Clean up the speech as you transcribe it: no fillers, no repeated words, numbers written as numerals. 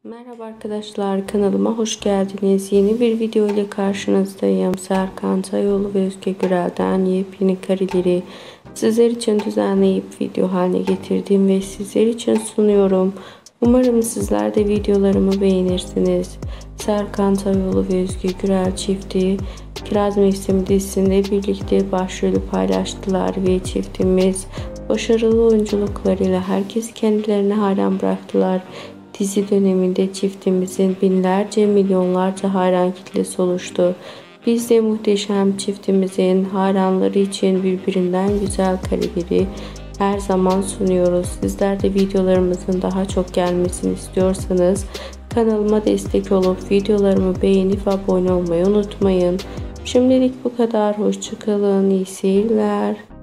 Merhaba arkadaşlar, kanalıma hoş geldiniz. Yeni bir video ile karşınızdayım. Serkan Tayoğlu ve Özge Gürel'den yepyeni kareleri sizler için düzenleyip video haline getirdim ve sizler için sunuyorum. Umarım sizler de videolarımı beğenirsiniz. Serkan Tayoğlu ve Özge Gürel çifti Kiraz Mevsimi dizisinde birlikte başrolü paylaştılar ve çiftimiz başarılı oyunculuklarıyla herkes kendilerine hayran bıraktılar. Dizi döneminde çiftimizin binlerce milyonlarca hayran kitlesi oluştu. Biz de muhteşem çiftimizin hayranları için birbirinden güzel kareleri her zaman sunuyoruz. Sizler de videolarımızın daha çok gelmesini istiyorsanız kanalıma destek olup videolarımı beğenip abone olmayı unutmayın. Şimdilik bu kadar. Hoşça kalın. İyi seyirler.